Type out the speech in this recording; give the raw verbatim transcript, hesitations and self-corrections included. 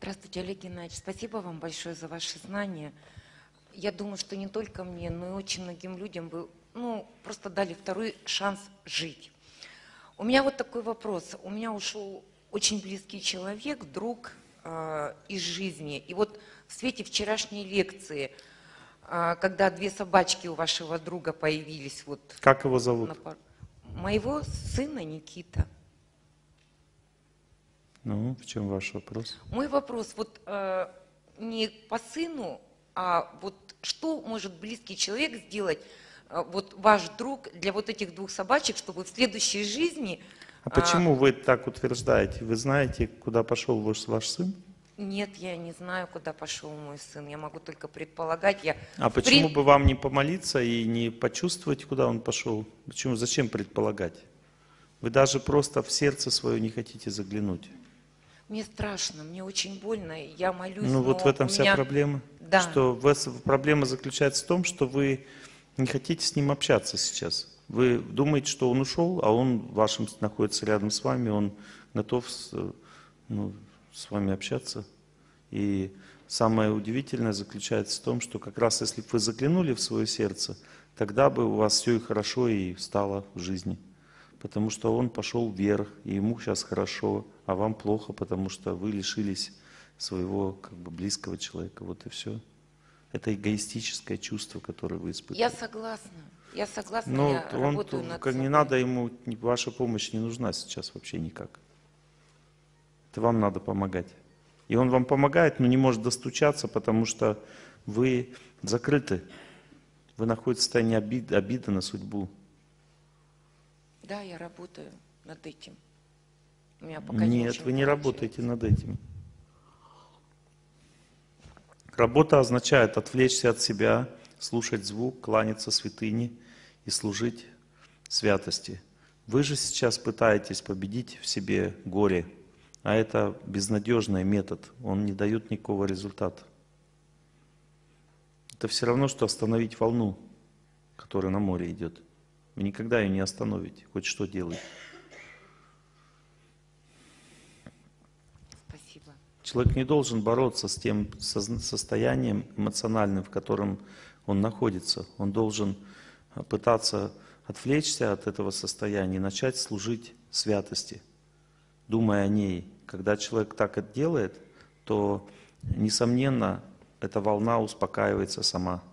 Здравствуйте, Олег Геннадьевич. Спасибо вам большое за ваши знания. Я думаю, что не только мне, но и очень многим людям вы ну, просто дали второй шанс жить. У меня вот такой вопрос. У меня ушел очень близкий человек, друг э, из жизни. И вот в свете вчерашней лекции, э, когда две собачки у вашего друга появились... Вот, как его зовут? На пар... Моего сына Никита. Ну, в чем ваш вопрос? Мой вопрос вот э, не по сыну, а вот что может близкий человек сделать, э, вот ваш друг, для вот этих двух собачек, чтобы в следующей жизни... А э, почему вы так утверждаете? Вы знаете, куда пошел ваш, ваш сын? Нет, я не знаю, куда пошел мой сын. Я могу только предполагать. Я а почему при... бы вам не помолиться и не почувствовать, куда он пошел? Почему? Зачем предполагать? Вы даже просто в сердце свое не хотите заглянуть. Мне страшно, мне очень больно, я молюсь. Ну вот в этом вся меня... проблема. Да. Что вас, проблема заключается в том, что вы не хотите с ним общаться сейчас. Вы думаете, что он ушел, а он вашим находится рядом с вами, он готов с, ну, с вами общаться. И самое удивительное заключается в том, что как раз если бы вы заглянули в свое сердце, тогда бы у вас все и хорошо и стало в жизни. Потому что он пошел вверх, и ему сейчас хорошо, а вам плохо, потому что вы лишились своего как бы близкого человека. Вот и все. Это эгоистическое чувство, которое вы испытываете. Я согласна. Я согласна, Но я он, работаю над как собой. не надо ему, ваша помощь не нужна сейчас вообще никак. Это вам надо помогать. И он вам помогает, но не может достучаться, потому что вы закрыты. Вы находитесь в состоянии обиды, обиды на судьбу. Да, я работаю над этим. У меня пока Нет, не вы не получается. работаете над этим. Работа означает отвлечься от себя, слушать звук, кланяться святыне и служить святости. Вы же сейчас пытаетесь победить в себе горе, а это безнадежный метод, он не дает никакого результата. Это все равно, что остановить волну, которая на море идет. Вы никогда ее не остановите, хоть что делаете. Спасибо. Человек не должен бороться с тем состоянием эмоциональным, в котором он находится. Он должен пытаться отвлечься от этого состояния и начать служить святости, думая о ней. Когда человек так это делает, то, несомненно, эта волна успокаивается сама.